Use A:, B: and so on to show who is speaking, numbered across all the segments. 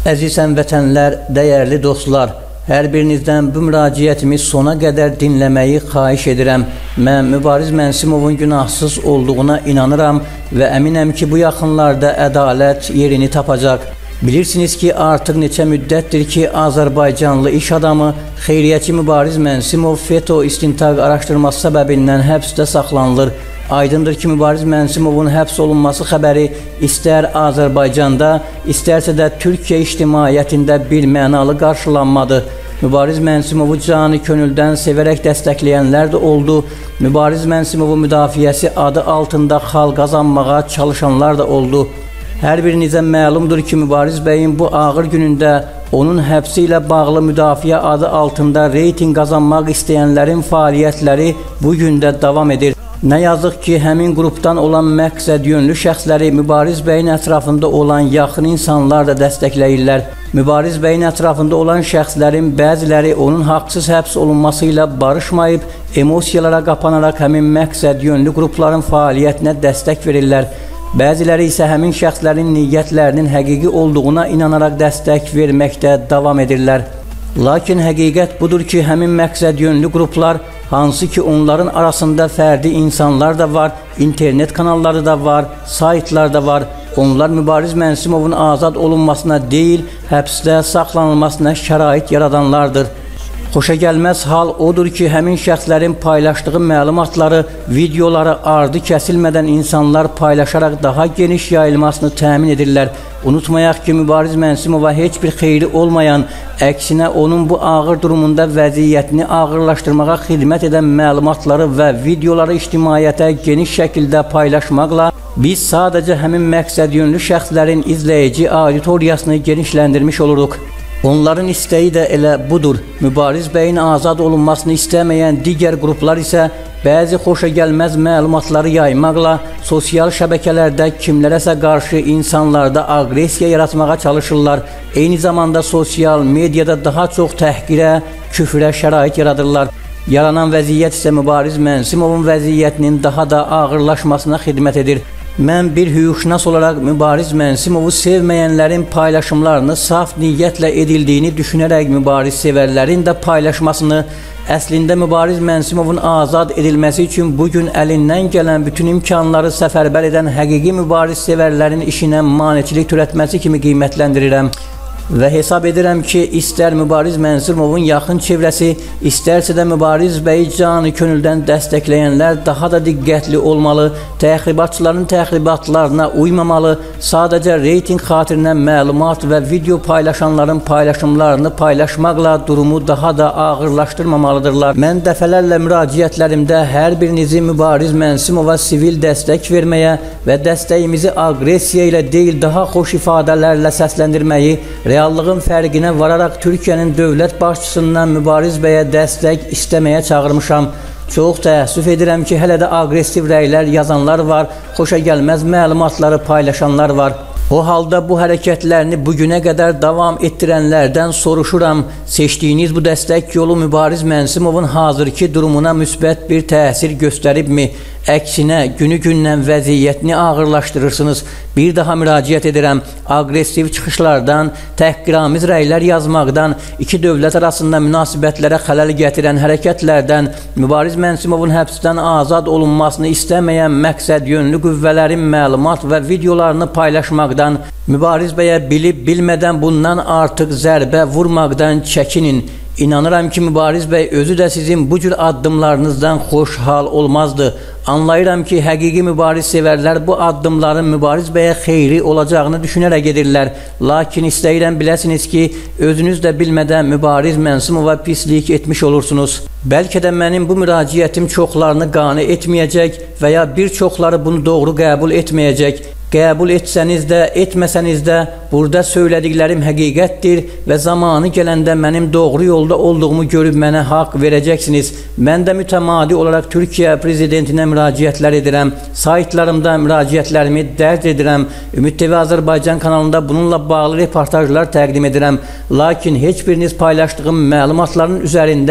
A: Əziz həmvətənlər, dəyərli dostlar, hər birinizdən bu müraciətimi sona qədər dinləməyi xahiş edirəm. Mən Mübariz Mənsimovun günahsız olduğuna inanıram və əminəm ki, bu yaxınlarda ədalət yerini tapacaq. Bilirsiniz ki, artıq neçə müddətdir ki, Azərbaycanlı iş adamı, xeyriyyəçi Mübariz Mənsimov FETÖ istintaq araşdırması səbəbindən həbsdə saxlanılır. Aydındır ki, Mübariz Mənsimovun həbs olunması xəbəri istər Azərbaycanda, istərsə də Türkiyə ictimaiyyətində bir mənalı qarşılanmadı. Mübariz Mənsimovu canı könüldən sevərək dəstəkləyənlər də oldu. Mübariz Mənsimovun müdafiəsi adı altında xal qazanmağa çalışanlar da oldu. Hər birinizə məlumdur ki, Mübariz bəyin bu ağır günündə onun həbsi ilə bağlı müdafiə adı altında reyting qazanmaq istəyənlərin fəaliyyətləri bu gündə davam edir. Nə yazıq ki, həmin qrupdan olan məqsəd yönlü şəxsləri Mübariz bəyin ətrafında olan yaxın insanlar da dəstəkləyirlər. Mübariz bəyin ətrafında olan şəxslərin bəziləri onun haqsız həbs olunması ilə barışmayıb, emosiyalara qapanaraq həmin məqsəd yönlü qrupların fəaliyyətinə dəstək verirlər. Bəziləri isə həmin şəxslərin niyyətlərinin həqiqi olduğuna inanaraq dəstək verməkdə davam edirlər. Lakin həqiqət budur ki, həmin məqsəd yönlü qruplar, hansı ki onların arasında fərdi insanlar da var, internet kanalları da var, saytlar da var. Onlar Mübariz Mənsimovun azad olunmasına deyil, həbsdə saxlanılmasına şərait yaradanlardır. Xoşagəlməz hal odur ki, həmin şəxslərin paylaşdığı məlumatları, videoları ardı kəsilmədən insanlar paylaşaraq daha geniş yayılmasını təmin edirlər. Unutmayaq ki, Mübariz Mənsimova heç bir xeyri olmayan, əksinə onun bu ağır durumunda vəziyyətini ağırlaşdırmağa xidmət edən məlumatları və videoları ictimaiyyətə geniş şəkildə paylaşmaqla biz sadəcə həmin məqsəd yönlü şəxslərin izləyici auditoriyasını genişləndirmiş oluruq. Onların istəyi də elə budur. Mübariz bəyin azad olunmasını istəməyən digər qruplar isə bəzi xoşagəlməz məlumatları yaymaqla sosial şəbəkələrdə kimlərəsə qarşı insanlarda aqressiya yaratmağa çalışırlar. Eyni zamanda sosial mediada daha çox təhqirə, küfrə şərait yaradırlar. Yaranan vəziyyət isə Mübariz Mənsimovun vəziyyətinin daha da ağırlaşmasına xidmət edir. Mən bir hüquqşünas olaraq Mübariz Mənsimovu sevməyənlərin paylaşımlarını saf niyyətlə edildiyini düşünərək Mübariz sevərlərin də paylaşmasını, əslində Mübariz Mənsimovun azad edilməsi üçün bugün əlindən gələn bütün imkanları səfərbər edən həqiqi Mübariz sevərlərin işinə maneçilik törətməsi kimi qiymətləndirirəm. Və hesab edirəm ki, istər Mübariz Mənsimovun yaxın çevrəsi, istərsə də Mübariz bəyi canı könüldən dəstəkləyənlər daha da diqqətli olmalı, təxribatçıların təxribatlarına uymamalı, sadəcə reyting xatirinə məlumat və video paylaşanların paylaşımlarını paylaşmaqla durumu daha da ağırlaşdırmamalıdırlar. Mən dəfələrlə müraciətlərimdə hər birinizi Mübariz Mənsimova sivil dəstək verməyə və dəstəyimizi aqressiya ilə deyil, daha xoş ifadələrlə səsləndirməyi, reallığın fərqinə vararaq Türkiyənin dövlət başçısından Mübariz bəyə dəstək istəməyə çağırmışam. Çox təəssüf edirəm ki, hələ də aqressiv rəylər yazanlar var, xoşagəlməz məlumatları paylaşanlar var. O halda bu hərəkətlərini bugünə qədər davam etdirənlərdən soruşuram, seçdiyiniz bu dəstək yolu Mübariz Mənsimovun hazırki durumuna müsbət bir təsir göstəribmi? Əksinə, günü-gündən vəziyyətini ağırlaşdırırsınız. Bir daha müraciət edirəm, aqressiv çıxışlardan, təhqiramiz rəylər yazmaqdan, iki dövlət arasında münasibətlərə xələl gətirən hərəkətlərdən, Mübariz Mənsimovun həbsdən azad olunmasını istəməyən məqsəd yönlü qüvvələrin məlumat və videolarını paylaşmaqdan, Mübariz bəyə bilib-bilmədən bundan artıq zərbə vurmaqdan çəkinin. İnanıram ki, Mübariz bəy özü də sizin bu cür addımlarınızdan xoşhal olmazdı. Anlayıram ki, həqiqi Mübariz sevərlər bu addımların Mübariz bəyə xeyri olacağını düşünərək edirlər. Lakin istəyirəm biləsiniz ki, özünüz də bilmədən Mübariz Mənsimova pislik etmiş olursunuz. Bəlkə də mənim bu müraciətim çoxlarını qane etməyəcək və ya bir çoxları bunu doğru qəbul etməyəcək. Qəbul etsəniz də, etməsəniz də, burada söylədiklərim həqiqətdir və zamanı gələndə mənim doğru yolda olduğumu görüb mənə haqq verəcəksiniz. Mən də mütəmadi olaraq Türkiyə prezidentinə müraciətlər edirəm, saytlarımda müraciətlərimi dərc edirəm, Ümid TV Azərbaycan kanalında bununla bağlı reportajlar təqdim edirəm. Lakin heç biriniz paylaşdığım məlumatların üzərində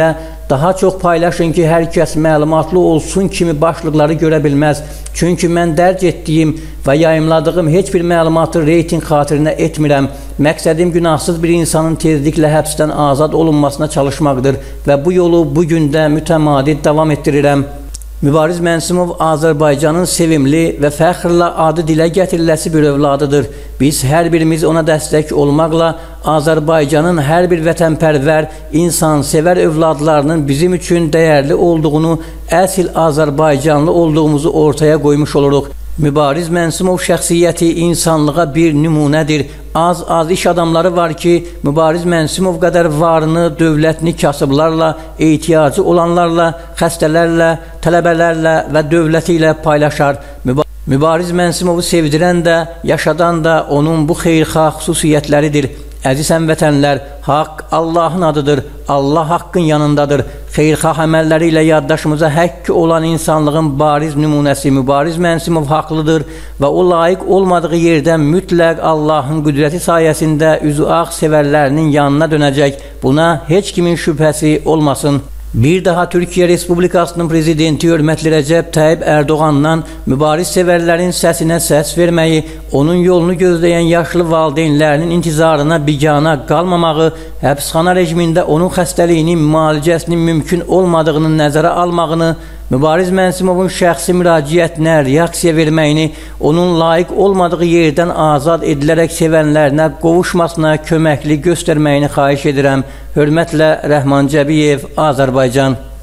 A: daha çox paylaşın ki, hər kəs məlumatlı olsun kimi başlıqları görə bilməz. Çünki mən dərc etdiyim və yayımladığım heç bir məlumatı reyting xatirinə etmirəm. Məqsədim günahsız bir insanın tezliklə həbsdən azad olunmasına çalışmaqdır və bu yolu bugün də mütəmadi davam etdirirəm. Mübariz Mənsimov Azərbaycanın sevimli və fəxrlə adı dilə gətiriləsi bir övladıdır. Biz hər birimiz ona dəstək olmaqla Azərbaycanın hər bir vətənpərvər, insansevər övladlarının bizim üçün dəyərli olduğunu, əsl Azərbaycanlı olduğumuzu ortaya qoymuş oluruq. Mübariz Mənsimov şəxsiyyəti insanlığa bir nümunədir. Az iş adamları var ki, Mübariz Mənsimov qədər varını, dövlətini kasıblarla, ehtiyacı olanlarla, xəstələrlə, tələbələrlə və dövləti ilə paylaşar. Mübariz Mənsimovu sevdirən də, yaşadan da onun bu xeyirxah xüsusiyyətləridir. Əziz həmvətənlər, haqq Allahın adıdır, Allah haqqın yanındadır. Xeyirxah əməlləri ilə yaddaşımıza həkk olan insanlığın bariz nümunəsi Mübariz Mənsimov haqlıdır və o layiq olmadığı yerdən mütləq Allahın qüdrəti sayəsində üzü ağ sevərlərinin yanına dönəcək. Buna heç kimin şübhəsi olmasın. Bir daha Türkiyə Respublikasının Prezidenti hörmətli Rəcəb Tayyip Erdoğandan mübariz sevərlərin səsinə səs verməyi, onun yolunu gözləyən yaşlı valideynlərinin intizarına bigana qalmamağı, həbsxana rejimində onun xəstəliyinin müalicəsinin mümkün olmadığını nəzərə almağını, Mübariz Mənsimovun şəxsi müraciətinə reaksiya verməyini, onun layiq olmadığı yerdən azad edilərək sevənlərinə qovuşmasına köməkli göstərməyini xahiş edirəm. Hörmətlə Rəhman Cəbiyev, Azərbaycan.